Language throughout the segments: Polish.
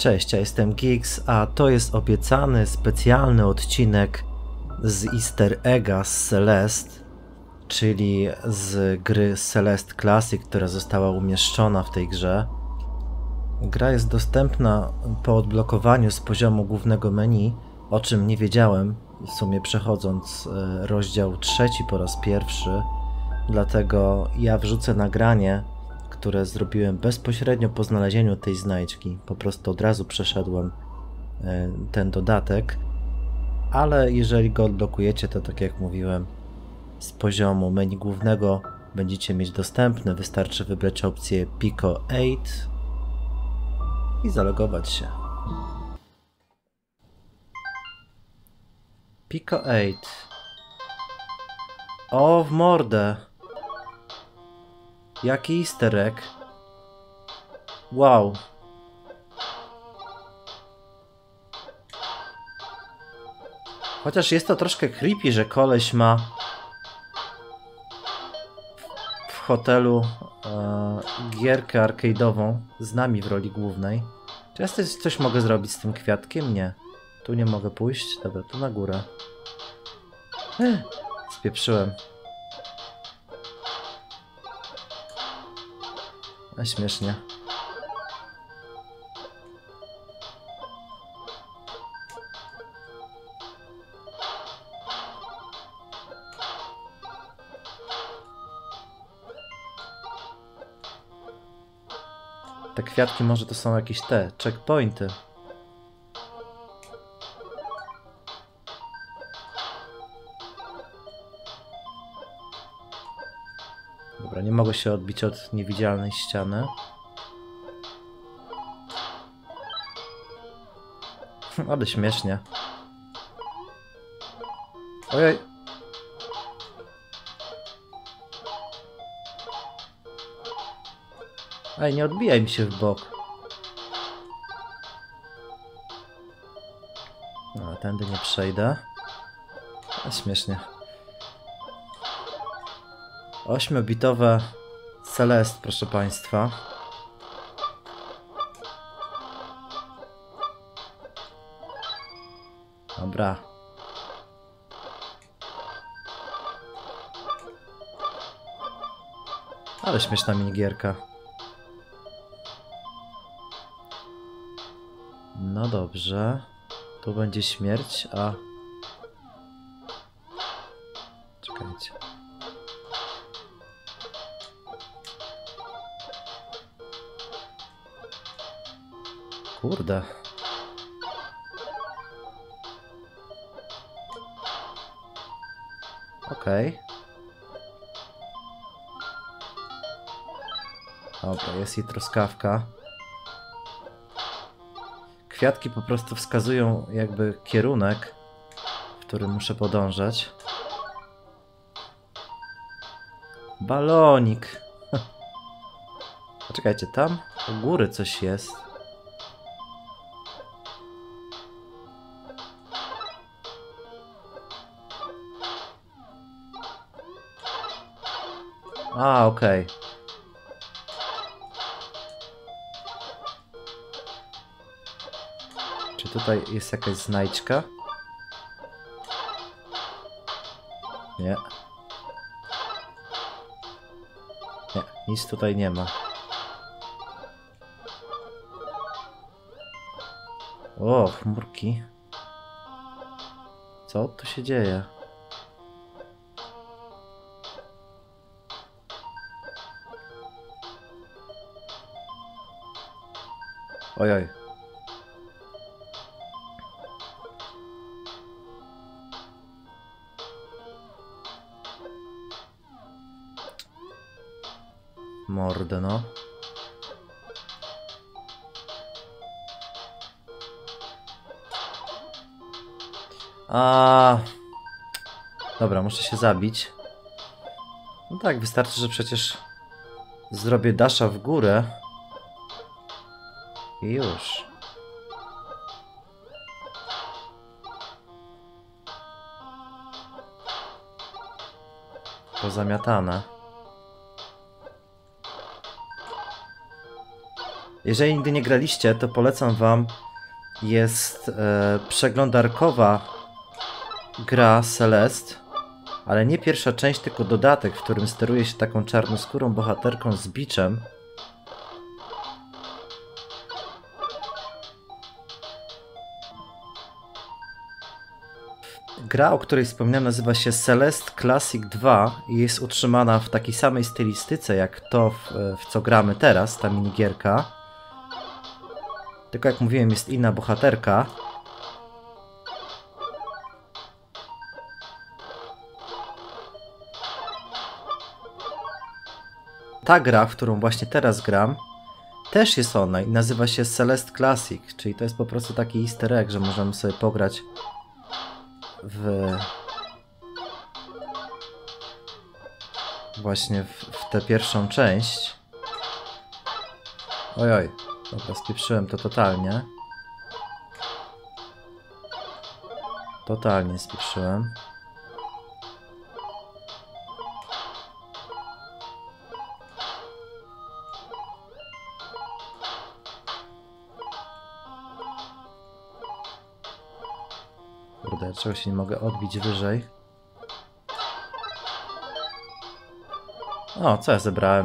Cześć, ja jestem Geeks, a to jest obiecany specjalny odcinek z Easter Egga z Celeste, czyli z gry Celeste Classic, która została umieszczona w tej grze. Gra jest dostępna po odblokowaniu z poziomu głównego menu, o czym nie wiedziałem, w sumie przechodząc rozdział 3 po raz pierwszy, dlatego ja wrzucę nagranie, które zrobiłem bezpośrednio po znalezieniu tej znajdźki. Po prostu od razu przeszedłem ten dodatek, ale jeżeli go odblokujecie, to tak jak mówiłem, z poziomu menu głównego będziecie mieć dostępny. Wystarczy wybrać opcję Pico 8 i zalogować się. Pico 8. O, w mordę! Jaki easter egg. Wow. Chociaż jest to troszkę creepy, że koleś ma w hotelu gierkę arcade'ową z nami w roli głównej. Czy ja coś mogę zrobić z tym kwiatkiem? Nie. Tu nie mogę pójść? Dobra, tu na górę. Spieprzyłem. A śmiesznie. Te kwiatki może to są jakieś te checkpointy. Dobra, nie mogę się odbić od niewidzialnej ściany. Ale śmiesznie. Ojej. Ej, nie odbijaj mi się w bok. No, tędy nie przejdę. A śmiesznie. 8-bitowe Celeste, proszę Państwa. Dobra. Ale śmieszna minigierka. No dobrze. Tu będzie śmierć, a... Czekajcie. Kurde. Okej. Dobra, jest i truskawka. Kwiatki po prostu wskazują jakby kierunek, w którym muszę podążać. Balonik. Poczekajcie, tam u góry coś jest. A, okej. Czy tutaj jest jakaś znajdźka? Nie. Nie, nic tutaj nie ma. O, chmurki. Co tu się dzieje? Ojoj. Mordę, no. Dobra, muszę się zabić. No tak, wystarczy, że przecież zrobię dasha w górę. I już. Pozamiatane. Jeżeli nigdy nie graliście, to polecam wam. Jest przeglądarkowa gra Celeste, ale nie pierwsza część, tylko dodatek, w którym steruje się taką czarnoskórą bohaterką z biczem. Gra, o której wspomniałem, nazywa się Celeste Classic 2 i jest utrzymana w takiej samej stylistyce jak to, w co gramy teraz, ta minigierka. Tylko jak mówiłem, jest inna bohaterka. Ta gra, w którą właśnie teraz gram, też jest ona i nazywa się Celeste Classic, czyli to jest po prostu taki easter egg, że możemy sobie pograć właśnie w tę pierwszą część. Ojoj, dobra, spieprzyłem to totalnie. Totalnie spieprzyłem. Kurde, czego się nie mogę odbić wyżej. O, co ja zebrałem?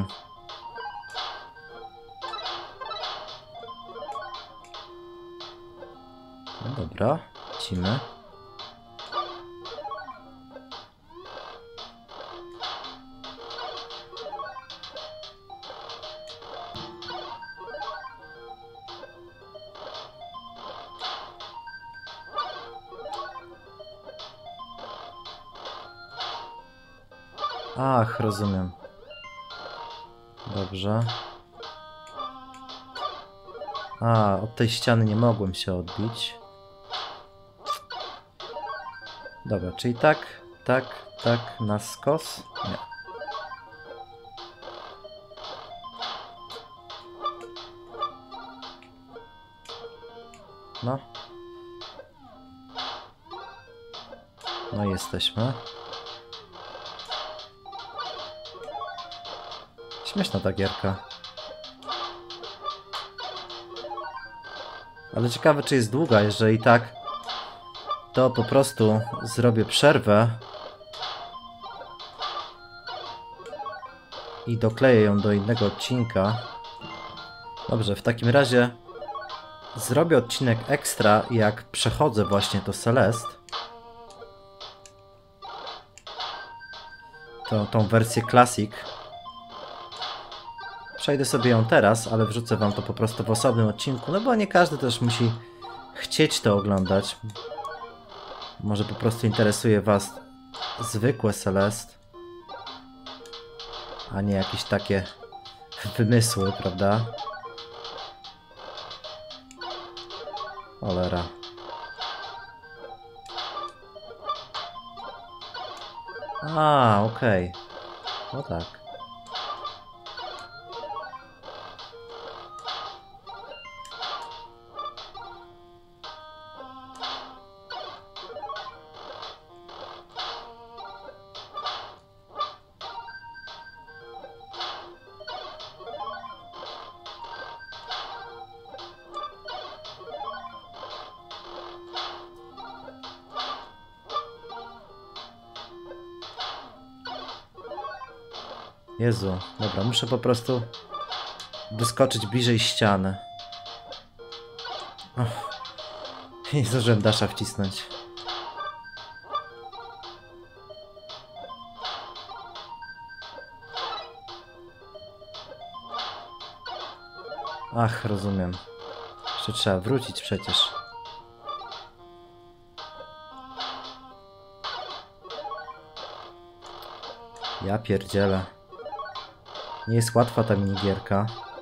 No dobra, lecimy. Ach, rozumiem. Dobrze. A, od tej ściany nie mogłem się odbić. Dobra, czyli tak, na skos? Nie. No. No i jesteśmy. Śmieszna ta gierka. Ale ciekawe, czy jest długa. Jeżeli tak, to po prostu zrobię przerwę i dokleję ją do innego odcinka. Dobrze, w takim razie zrobię odcinek ekstra, jak przechodzę właśnie to Celeste. Tą wersję Classic. Przejdę sobie ją teraz, ale wrzucę wam to po prostu w osobnym odcinku, no bo nie każdy też musi chcieć to oglądać. Może po prostu interesuje was zwykłe Celeste, a nie jakieś takie wymysły, prawda? Cholera. A, okej. No tak. Jezu, dobra, muszę po prostu wyskoczyć bliżej ściany. Och, nie zdążyłem dasza wcisnąć. Ach, rozumiem. Jeszcze trzeba wrócić przecież. Ja pierdzielę. Nie jest łatwa ta minigierka.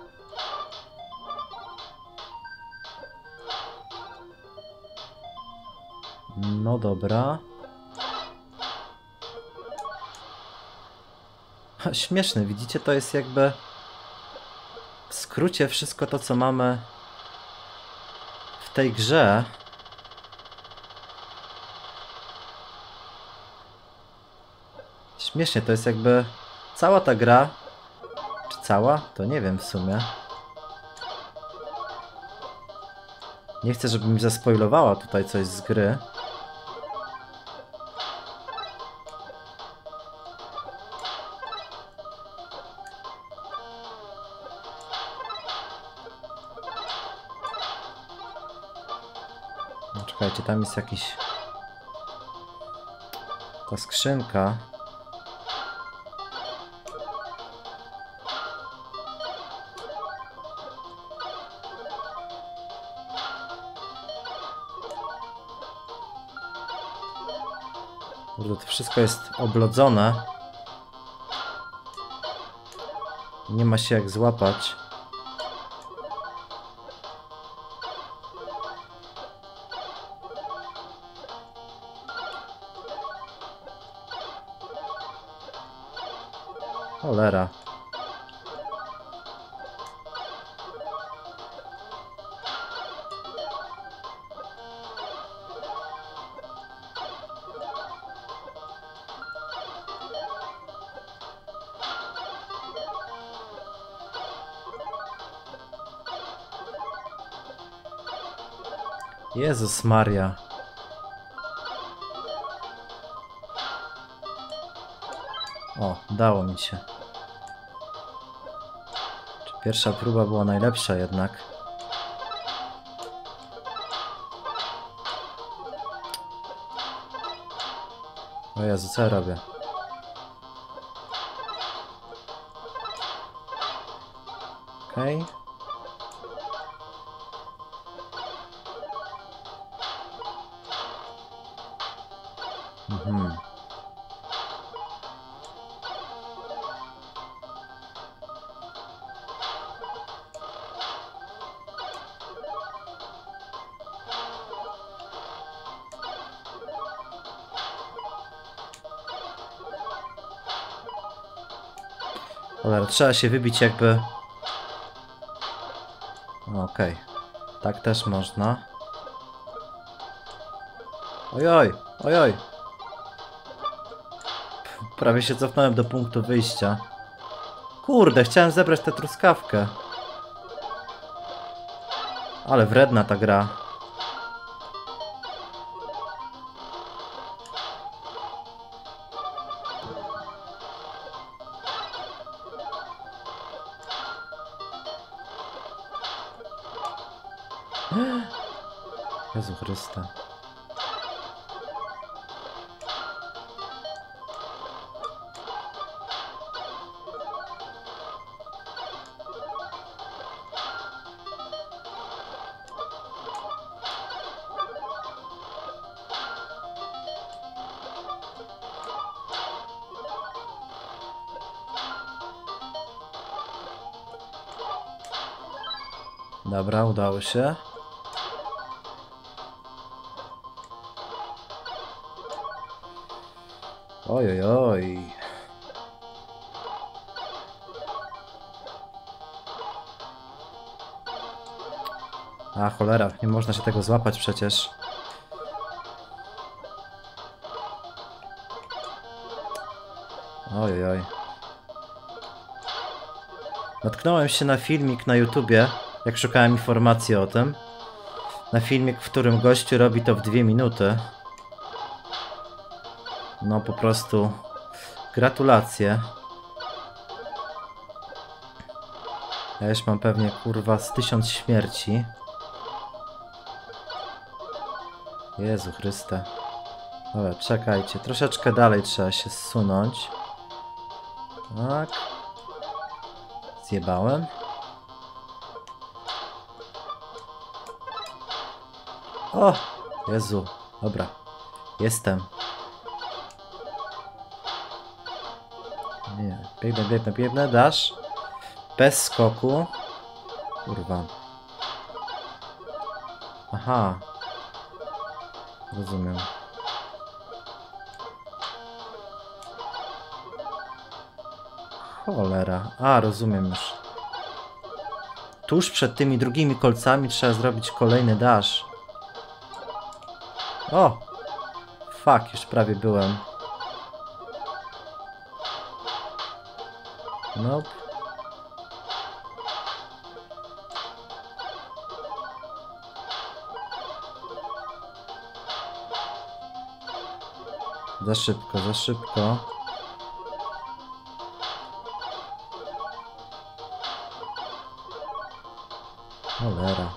No dobra. Śmieszne, widzicie? To jest jakby w skrócie wszystko to, co mamy w tej grze. Śmiesznie, to jest jakby cała ta gra. Czy cała? To nie wiem w sumie. Nie chcę, żeby mi zaspoilowała tutaj coś z gry. No, czekajcie, tam jest jakiś... Ta skrzynka. Kurde, to wszystko jest oblodzone. Nie ma się jak złapać. Cholera. Jezus Maria. O, dało mi się. Pierwsza próba była najlepsza jednak. O Jezu, co ja robię? Okej. Mhm. Cholera, trzeba się wybić jakby... Okej. Tak też można. Ojoj, ojoj. Prawie się cofnąłem do punktu wyjścia. Kurde, chciałem zebrać tę truskawkę. Ale wredna ta gra. Jezu Chryste. Dobra, udało się. Oj, oj, oj. A cholera, nie można się tego złapać przecież. Oj, oj, oj. Natknąłem się na filmik na YouTubie, jak szukałem informacji o tym. Na filmik, w którym gościu robi to w 2 minuty. No po prostu gratulacje. Ja już mam pewnie kurwa z 1000 śmierci. Jezu Chryste. Dobra, czekajcie, troszeczkę dalej trzeba się zsunąć. Tak. Zjebałem. O! Jezu, dobra. Jestem. Nie, biegnę, dasz. Bez skoku. Kurwa. Aha. Rozumiem. Cholera. A, rozumiem już. Tuż przed tymi drugimi kolcami trzeba zrobić kolejny dash. O! Fuck, już prawie byłem. Nope. Za szybko, za szybko. Cholera.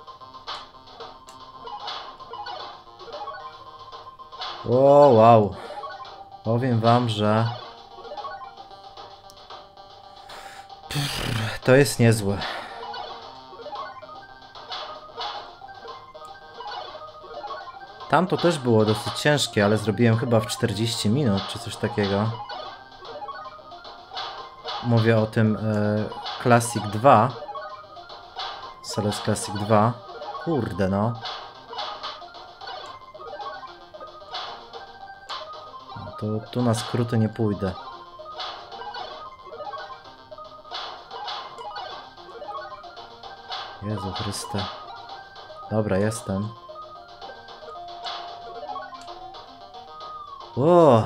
O, wow. Powiem wam, że to jest niezłe. Tam to też było dosyć ciężkie, ale zrobiłem chyba w 40 minut, czy coś takiego. Mówię o tym Classic 2. Celeste Classic 2. Kurde no. To tu na skróty nie pójdę. Jezu Chryste. Dobra, jestem. O!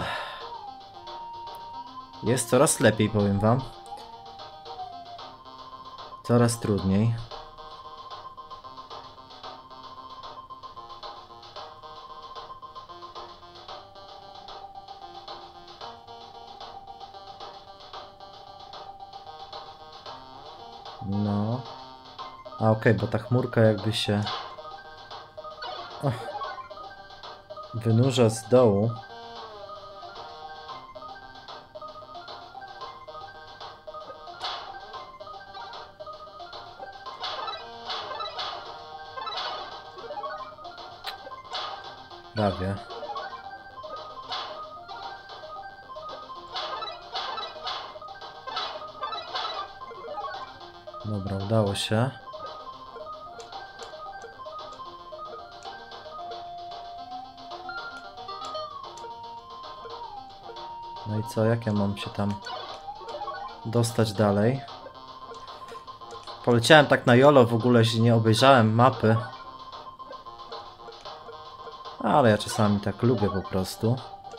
Jest coraz lepiej, powiem wam. Coraz trudniej. No. A okej, bo ta chmurka jakby się wynurza z dołu. Prawie. Dobra, udało się. No i co, jak ja mam się tam dostać dalej? Poleciałem tak na jolo, w ogóle się nie obejrzałem mapy. Ale ja czasami tak lubię po prostu.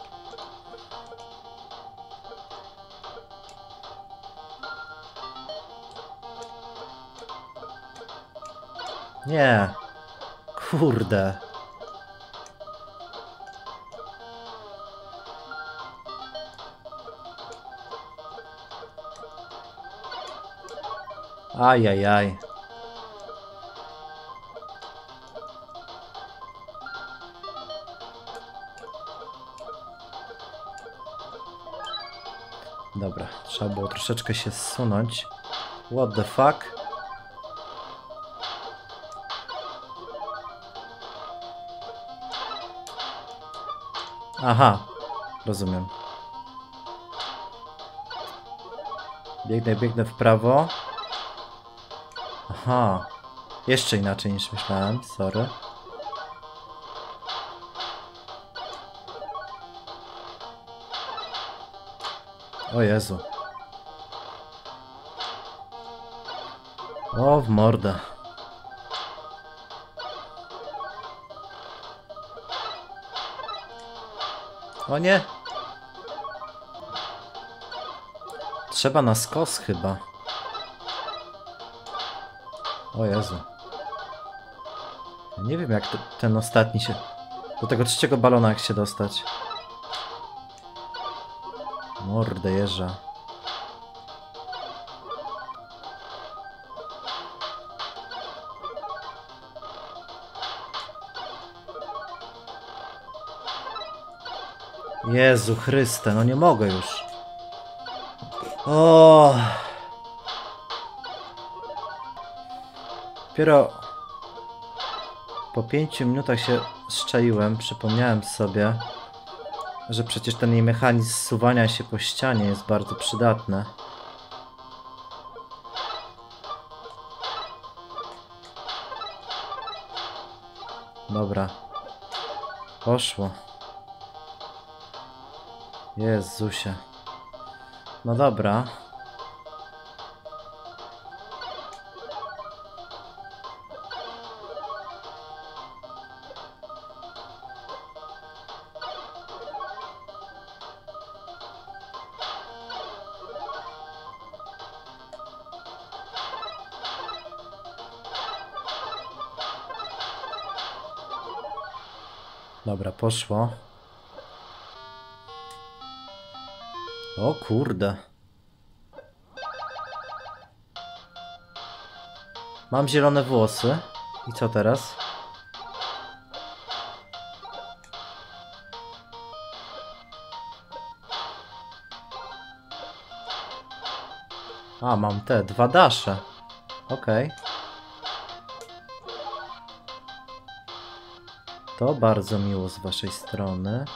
Nie. Kurde. Ajajaj. Dobra, trzeba było troszeczkę się zsunąć. What the fuck? Aha, rozumiem. Biegnę w prawo. Aha, jeszcze inaczej niż myślałem, sorry. O Jezu. O, w mordę. O nie. Trzeba na skos chyba. O Jezu. Nie wiem jak ten ostatni się... Do tego trzeciego balona jak się dostać. Mordę jeża. Jezu Chryste, no nie mogę już. O. Dopiero po 5 minutach się zczaiłem, przypomniałem sobie, że przecież ten jej mechanizm zsuwania się po ścianie jest bardzo przydatny. Dobra. Poszło. Jezusie. No dobra. Dobra, poszło. O kurde. Mam zielone włosy. I co teraz? A, mam te 2 dasze. Okej. To bardzo miło z waszej strony.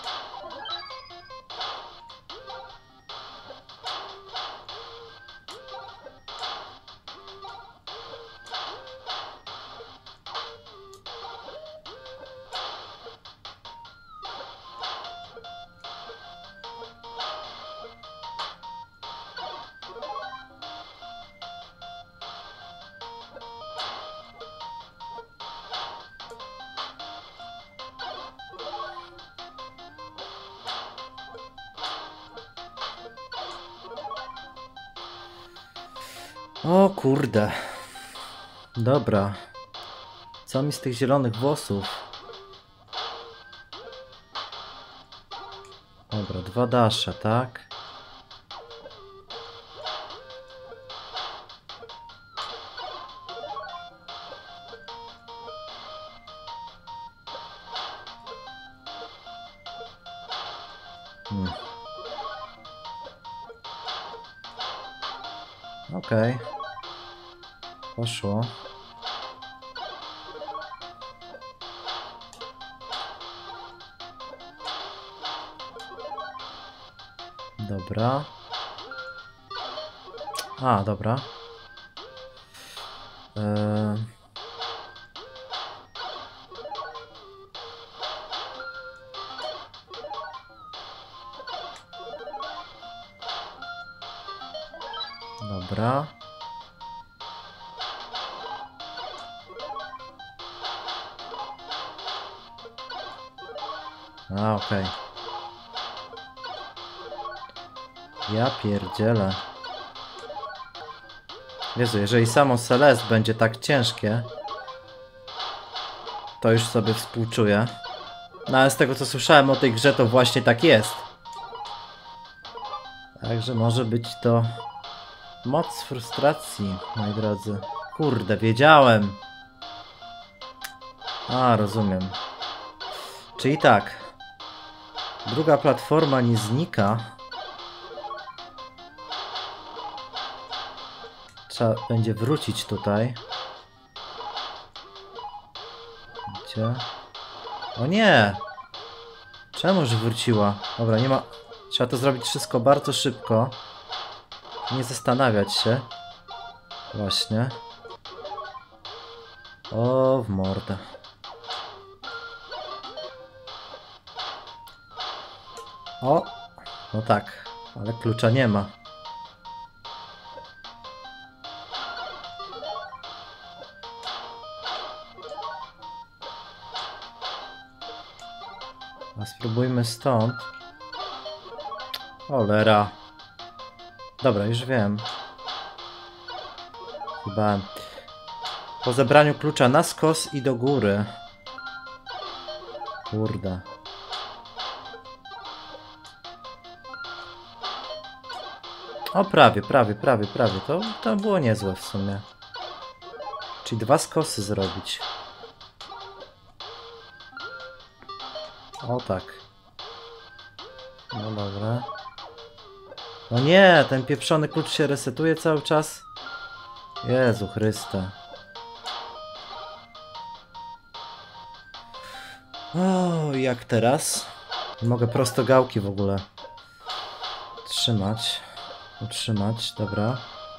O kurde. Dobra. Co mi z tych zielonych włosów? Dobra, 2 dasze, tak? Okej. Poszło. Dobra. A, dobra. Dobra. A, okej. Ja pierdzielę. Jezu, jeżeli samo Celeste będzie tak ciężkie, to już sobie współczuję. No ale z tego co słyszałem o tej grze, to właśnie tak jest. Także może być to moc frustracji, moi drodzy. Kurde, wiedziałem. A, rozumiem. Czyli tak. Druga platforma nie znika. Trzeba będzie wrócić tutaj. Gdzie? O nie! Czemuż wróciła? Dobra, nie ma... Trzeba to zrobić wszystko bardzo szybko. Nie zastanawiać się. Właśnie. O, w mordę. O! No tak, ale klucza nie ma. A spróbujmy stąd. Cholera. Dobra, już wiem. Chyba po zebraniu klucza na skos i do góry. Kurde. O, prawie. To było niezłe w sumie. Czyli 2 skosy zrobić. O tak. No dobra. No nie, ten pieprzony klucz się resetuje cały czas. Jezu Chryste. O, jak teraz? Nie mogę prosto gałki w ogóle trzymać. Utrzymać, dobra.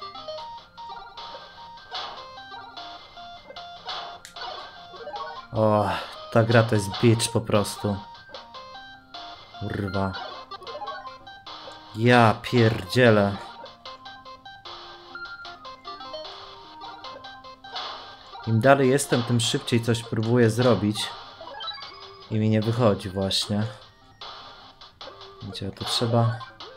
O, ta gra to jest bitch po prostu. Kurwa. Ja pierdzielę. Im dalej jestem, tym szybciej coś próbuję zrobić. I mi nie wychodzi właśnie. Gdzie to trzeba?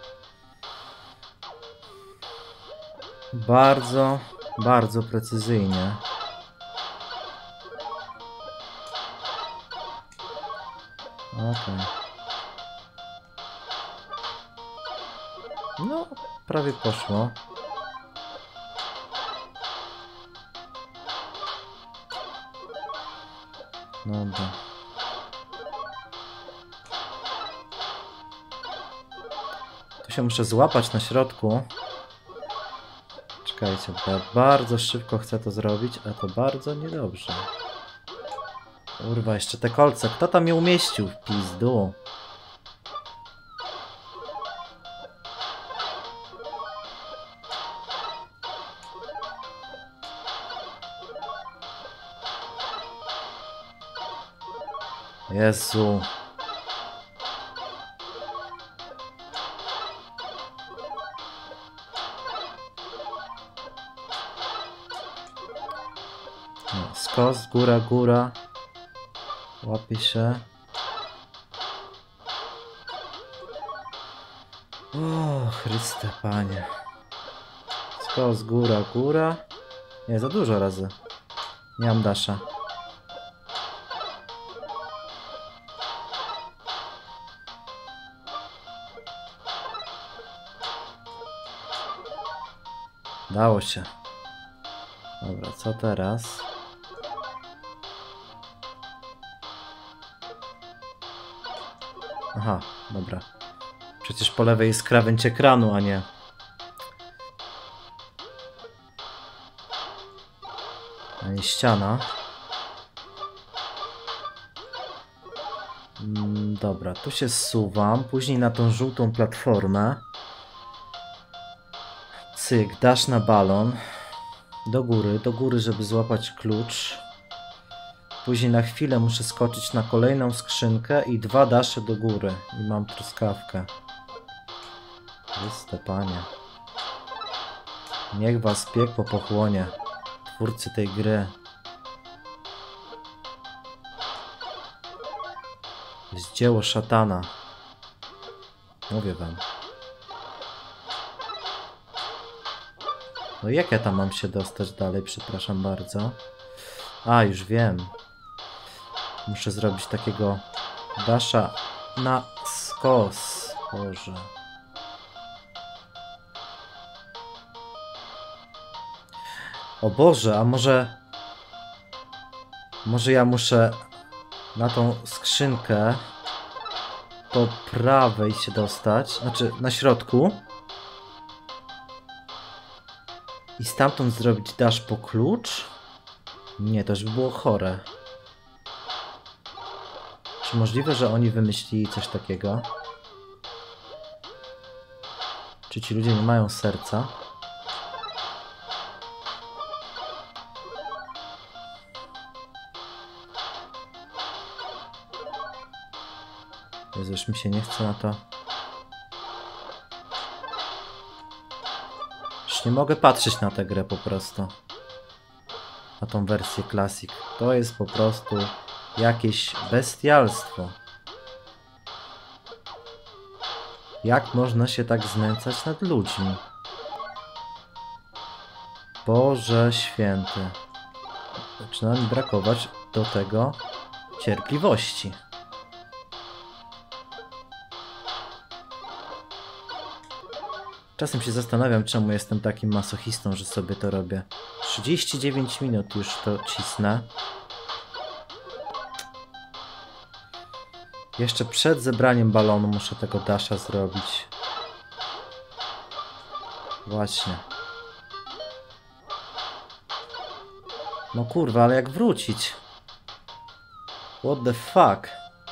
Bardzo precyzyjnie. Okej. No, prawie poszło. Dobra. Tu się muszę złapać na środku. Czekajcie, bo ja bardzo szybko chcę to zrobić, a to bardzo niedobrze. Kurwa, jeszcze te kolce. Kto tam je umieścił w pizdu? Jezu. No, skos, góra, góra. Łapie się. O, Chryste Panie. Skos, góra, góra. Nie, za dużo razy. Nie mam dasza. Dało się. Dobra, co teraz? Aha, dobra. Przecież po lewej jest krawędź ekranu, a nie. A nie ściana. Dobra, tu się zsuwam. Później na tą żółtą platformę. Cyk, dasz na balon. Do góry, żeby złapać klucz. Później na chwilę muszę skoczyć na kolejną skrzynkę i 2 dasze do góry. I mam truskawkę. Chryste Panie. Niech was piekło pochłonie. Twórcy tej gry. Jest dzieło szatana. Mówię wam. No jak ja tam mam się dostać dalej? Przepraszam bardzo. A, już wiem. Muszę zrobić takiego dasza na skos. Boże. O Boże, a może... Może ja muszę na tą skrzynkę po prawej się dostać. Znaczy na środku. I stamtąd zrobić dash po klucz? Nie, to już by było chore. Czy możliwe, że oni wymyślili coś takiego? Czy ci ludzie nie mają serca? Jezu, już mi się nie chce na to. Już nie mogę patrzeć na tę grę po prostu. Na tą wersję Classic. To jest po prostu jakieś bestialstwo. Jak można się tak znęcać nad ludźmi? Boże święty. Zaczyna mi brakować do tego cierpliwości. Czasem się zastanawiam, czemu jestem takim masochistą, że sobie to robię. 39 minut już to cisnę. Jeszcze przed zebraniem balonu muszę tego dasha zrobić. Właśnie. No kurwa, ale jak wrócić? What the fuck?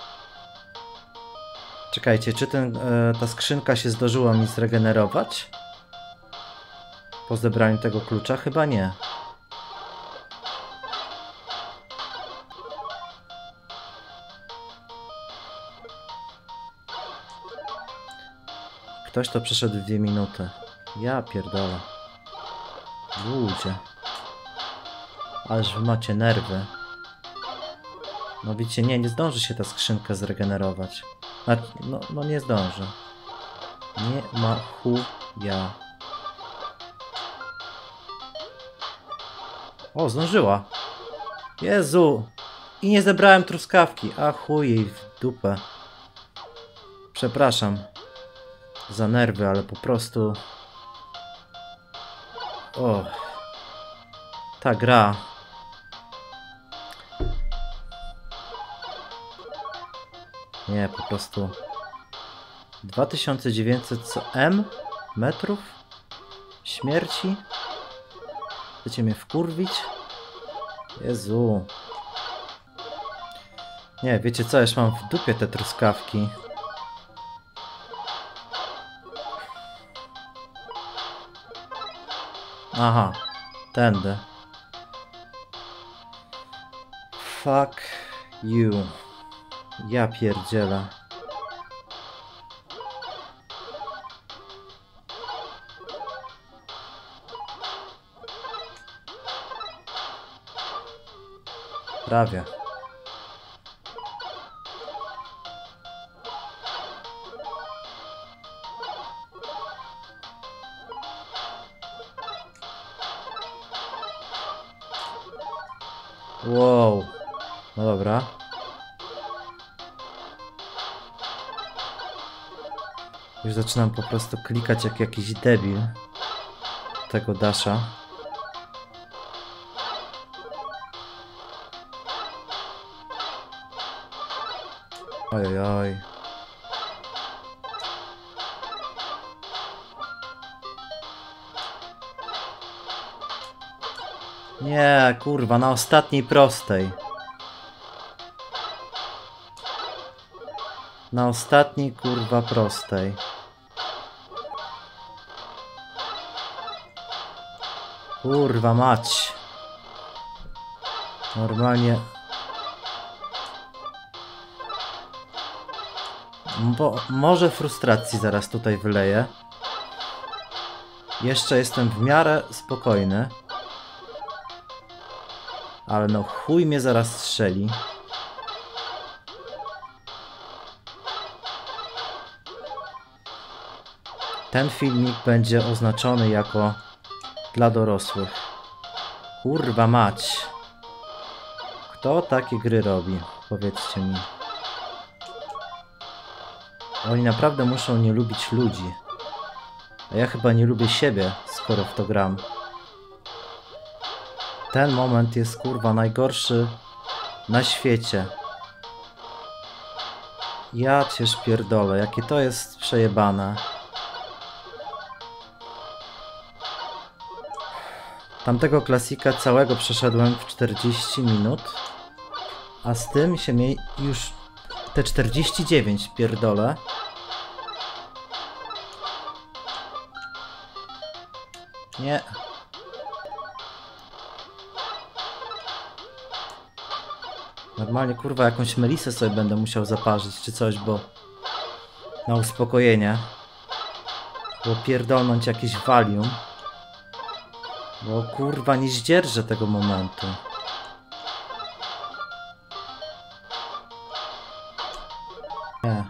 Czekajcie, czy ta skrzynka się zdążyła mi zregenerować? Po zebraniu tego klucza? Chyba nie. Ktoś to przeszedł w 2 minuty. Ja pierdolę. Ludzie. Ależ wy macie nerwy. No widzicie, nie zdąży się ta skrzynka zregenerować. No nie zdąży. Nie ma chuja. O, zdążyła. Jezu. I nie zebrałem truskawki. A chuj jej w dupę. Przepraszam. za nerwy, ale po prostu... O, ta gra. Nie, po prostu 2900 metrów śmierci? Chcecie mnie wkurwić? Jezu. Nie, wiecie co, już mam w dupie te truskawki. Aha, tędy. Fuck you. Ja pierdzielę. Prawie. Wow. No dobra. Już zaczynam po prostu klikać jak jakiś debil tego dasha. Ojojoj. Nie, kurwa, na ostatniej prostej. Na ostatniej, kurwa, prostej. Kurwa mać. Normalnie... Może frustracji zaraz tutaj wyleję. Jeszcze jestem w miarę spokojny. Ale no chuj mnie zaraz strzeli. Ten filmik będzie oznaczony jako dla dorosłych. Kurwa mać. Kto takie gry robi? Powiedzcie mi. Oni naprawdę muszą nie lubić ludzi. A ja chyba nie lubię siebie, skoro w to gram. Ten moment jest kurwa najgorszy na świecie. Ja cię szpierdolę, jakie to jest przejebane. Tamtego klasika całego przeszedłem w 40 minut. A z tym się mi już te 49 pierdolę. Nie. Normalnie kurwa jakąś melisę sobie będę musiał zaparzyć czy coś, bo na uspokojenie. Bo pierdolnąć jakieś Valium. Bo kurwa nie zdzierżę tego momentu. Nie.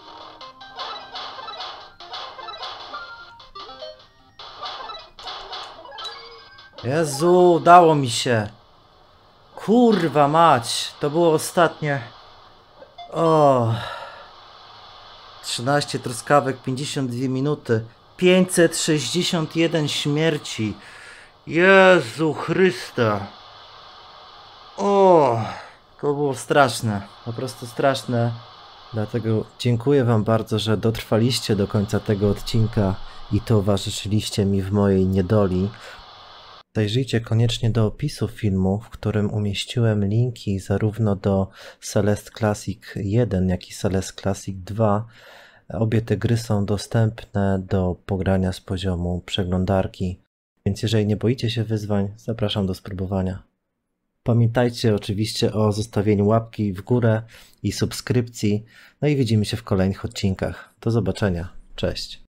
Jezu, udało mi się. Kurwa mać, to było ostatnie. O. 13 truskawek, 52 minuty. 561 śmierci. Jezu Chryste. O, to było straszne. Po prostu straszne. Dlatego dziękuję wam bardzo, że dotrwaliście do końca tego odcinka i towarzyszyliście mi w mojej niedoli. Zajrzyjcie koniecznie do opisu filmu, w którym umieściłem linki zarówno do Celeste Classic 1, jak i Celeste Classic 2. Obie te gry są dostępne do pogrania z poziomu przeglądarki, więc jeżeli nie boicie się wyzwań, zapraszam do spróbowania. Pamiętajcie oczywiście o zostawieniu łapki w górę i subskrypcji, no i widzimy się w kolejnych odcinkach. Do zobaczenia, cześć.